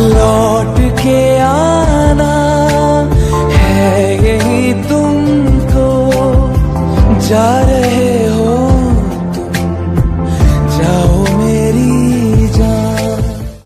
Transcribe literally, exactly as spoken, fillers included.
लौट के आना है यही तुमको, जा रहे